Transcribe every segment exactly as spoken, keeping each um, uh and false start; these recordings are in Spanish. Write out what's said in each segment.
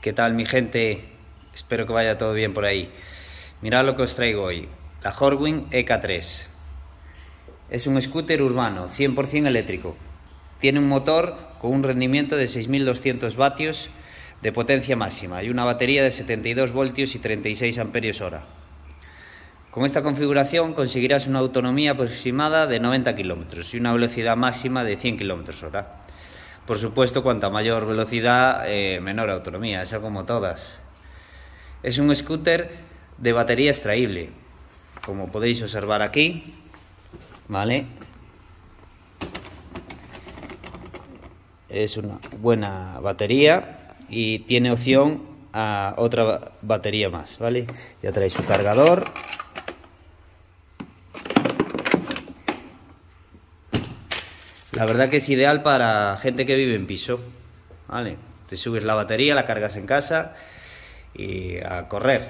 ¿Qué tal, mi gente? Espero que vaya todo bien por ahí. Mirad lo que os traigo hoy. La Horwin E K tres. Es un scooter urbano, cien por cien eléctrico. Tiene un motor con un rendimiento de seis mil doscientos vatios de potencia máxima y una batería de setenta y dos voltios y treinta y seis amperios hora. Con esta configuración conseguirás una autonomía aproximada de noventa kilómetros y una velocidad máxima de cien kilómetros hora. Por supuesto, cuanta mayor velocidad, eh, menor autonomía, eso como todas. Es un scooter de batería extraíble, como podéis observar aquí, ¿vale? Es una buena batería y tiene opción a otra batería más, ¿vale? Ya trae su cargador. La verdad que es ideal para gente que vive en piso, ¿vale? Te subes la batería, la cargas en casa y a correr.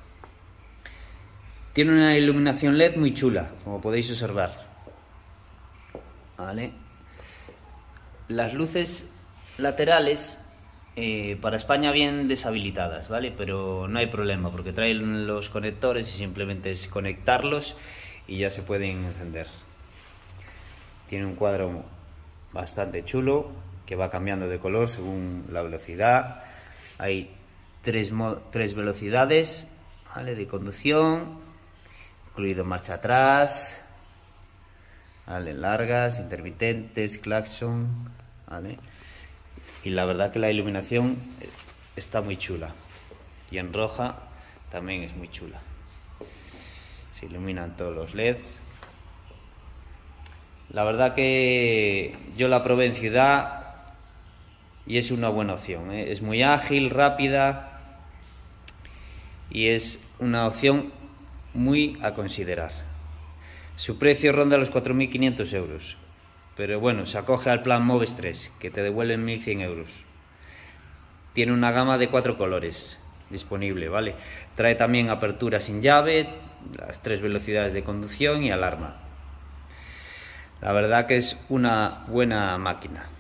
Tiene una iluminación L E D muy chula, como podéis observar, ¿vale? Las luces laterales eh, para España vienen deshabilitadas, ¿vale? Pero no hay problema porque traen los conectores y simplemente es conectarlos y ya se pueden encender. Tiene un cuadro bastante chulo que va cambiando de color según la velocidad. Hay tres, tres velocidades, ¿vale? De conducción, incluido marcha atrás, ¿vale? Largas, intermitentes, claxon, ¿vale? Y la verdad que la iluminación está muy chula. Y en roja también es muy chula. Se iluminan todos los L E Ds. La verdad que yo la probé en ciudad y es una buena opción, ¿eh? Es muy ágil, rápida y es una opción muy a considerar. Su precio ronda los cuatro mil quinientos euros, pero bueno, se acoge al plan Moves tres, que te devuelven mil cien euros. Tiene una gama de cuatro colores disponible, ¿vale? Trae también apertura sin llave, las tres velocidades de conducción y alarma. La verdad que es una buena máquina.